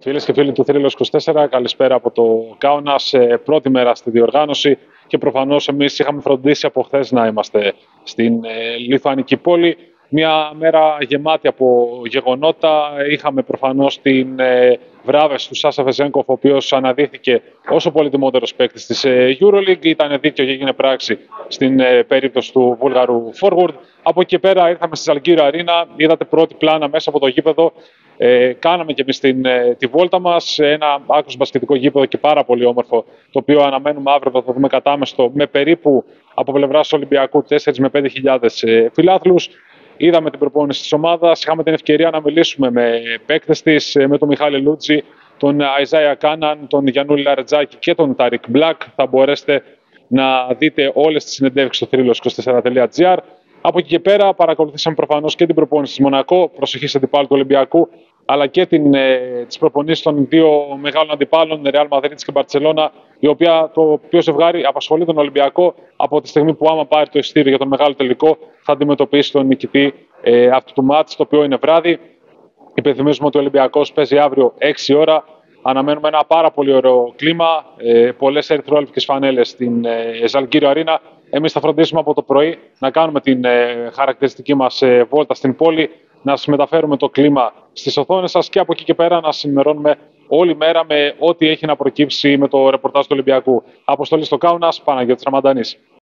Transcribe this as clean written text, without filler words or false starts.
Φίλες και φίλοι του Θρύλος 24, καλησπέρα από το Κάουνας. Πρώτη μέρα στη διοργάνωση και προφανώς εμείς είχαμε φροντίσει από χθες να είμαστε στην λιθουανική πόλη. Μια μέρα γεμάτη από γεγονότα. Είχαμε προφανώς την βράβευση του Σάσα Βεζένκοφ, ο οποίος αναδείχθηκε ως ο πολυτιμότερος παίκτης της EuroLeague. Ήταν δίκαιο και έγινε πράξη στην περίπτωση του Βούλγαρου forward. Από εκεί πέρα ήρθαμε στη Ζαλγκύριο Αρίνα. Είδατε πρώτη πλάνα μέσα από το γήπεδο. Κάναμε και εμείς τη βόλτα μας. Ένα άκρως μπασκετικό γήπεδο και πάρα πολύ όμορφο, το οποίο αναμένουμε αύριο θα το δούμε κατάμεστο, με περίπου από πλευράς Ολυμπιακού 4 με 5.000 φιλάθλους. Είδαμε την προπόνηση της ομάδας. Είχαμε την ευκαιρία να μιλήσουμε με παίκτες της, με τον Μιχάλη Λούτζη, τον Αϊζάια Κάναν, τον Γιαννούλη Λαρετζάκη και τον Τάρικ Μπλακ. Θα μπορέσετε να δείτε όλες τις συνεντεύξεις στο thrillos24.gr. Από εκεί και πέρα παρακολουθήσαμε προφανώς και την προπόνηση της Μονακό, προσοχής αντιπάλου του Ολυμπιακού, αλλά και τις προπονήσεις των δύο μεγάλων αντιπάλων, Ρεάλ Μαδρίτης και Μπαρτσελώνα, το οποίο ζευγάρι απασχολεί τον Ολυμπιακό από τη στιγμή που, άμα πάρει το εισιτήριο για τον μεγάλο τελικό, θα αντιμετωπίσει τον νικητή αυτού του μάτς, το οποίο είναι βράδυ. Υπενθυμίζουμε ότι ο Ολυμπιακός παίζει αύριο 6 ώρα. Αναμένουμε ένα πάρα πολύ ωραίο κλίμα, πολλές ερυθρόλευκες φανέλες στην Ζαλγκύριο Αρίνα. Εμείς θα φροντίσουμε από το πρωί να κάνουμε την χαρακτηριστική μας βόλτα στην πόλη, να σας μεταφέρουμε το κλίμα στις οθόνες σας και από εκεί και πέρα να σας ενημερώνουμε όλη μέρα με ό,τι έχει να προκύψει με το ρεπορτάζ του Ολυμπιακού. Αποστολή στο Κάουνας, Παναγιώτης Ραμαντανής.